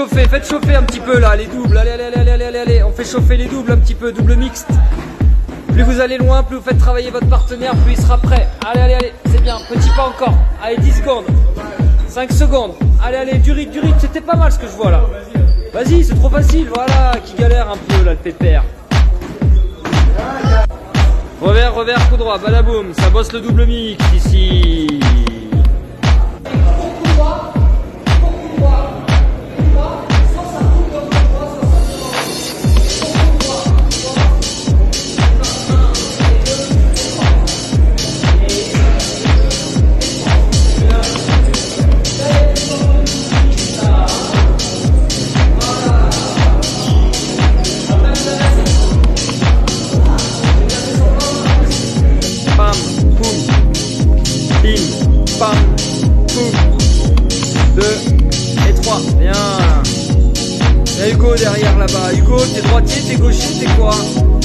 Faites chauffer un petit peu là, les doubles, allez, on fait chauffer les doubles un petit peu, double mixte. Plus vous allez loin, plus vous faites travailler votre partenaire, plus il sera prêt. Allez, c'est bien, petit pas encore. Allez, 10 secondes, 5 secondes. Allez, du rythme, c'était pas mal ce que je vois là. Vas-y, c'est trop facile, voilà, qui galère un peu là le pépère. Revers, coup droit, badaboum, ça bosse le double mixte ici. Pam, poum, 2 et 3, bien. Il y a Hugo derrière là-bas. Hugo, t'es droitier, t'es gaucher, t'es quoi?